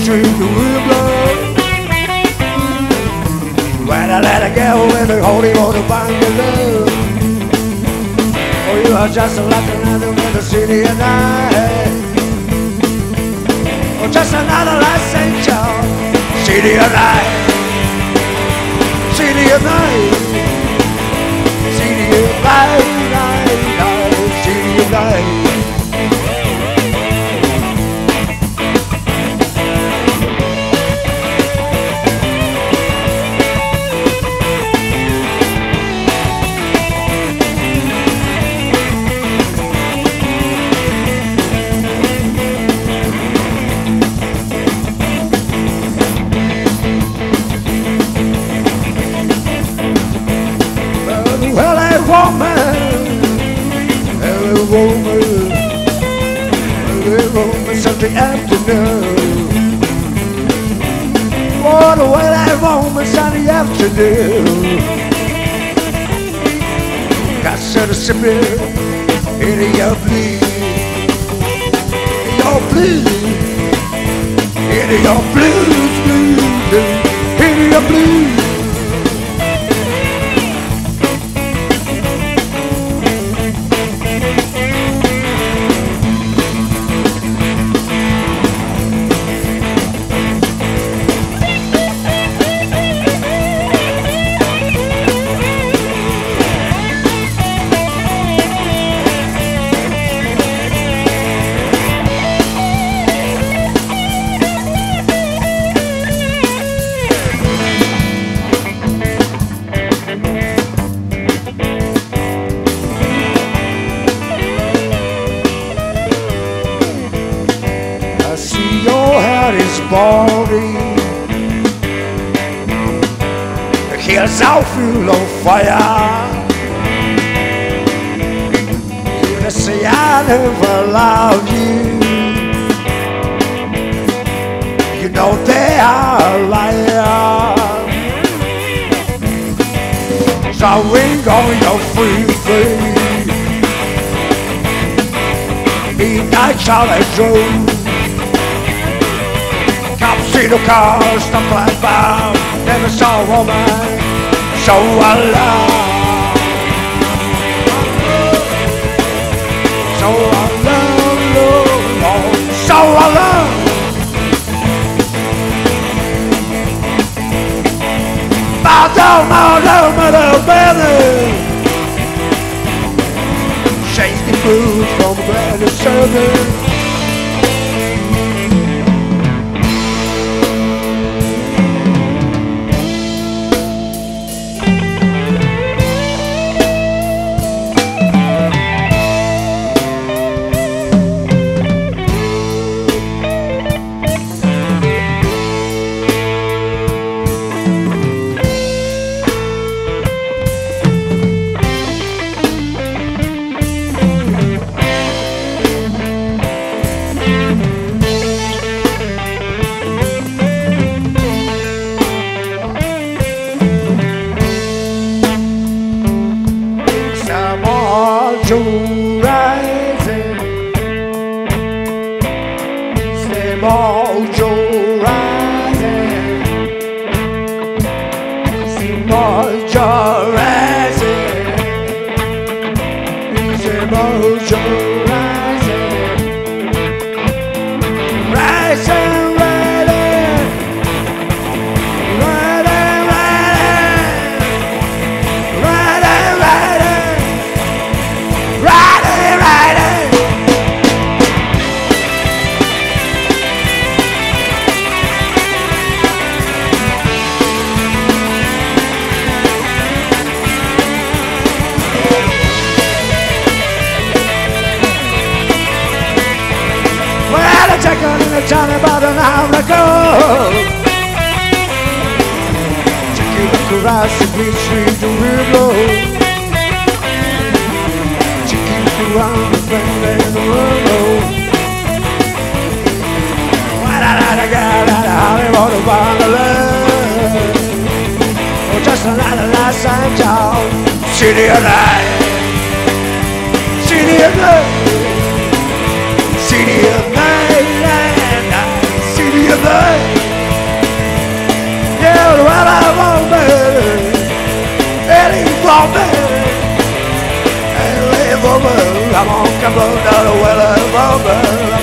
street the wind blows. When I let her go with the holy water bungalow. Oh, you are just like another in the city at night. Oh, just another like St. John. City at night. City at night. City at night, night, night. City at night. Sunday afternoon. What a way that woman Sunday afternoon. Got some sipping in your blue, in your blue, in your blues, blue, in your blue. The hills are full of fire. You say I never loved you. You know they are liars. So we go your free free. Midnight Charlotte Road. See the cars, the black bar. Never saw a woman so alive. So alone, so alone. Mother, baby. Chase the food from bread and service. Johnny about an hour ago. Check you look across the green street to Griego. Check you look around the bend and the road. Why did I get out of Hollywood to Bangladesh? Oh, just another last time job. City of night. City of night. City of night. City of night. over, I'm on Campbell, down the well and over.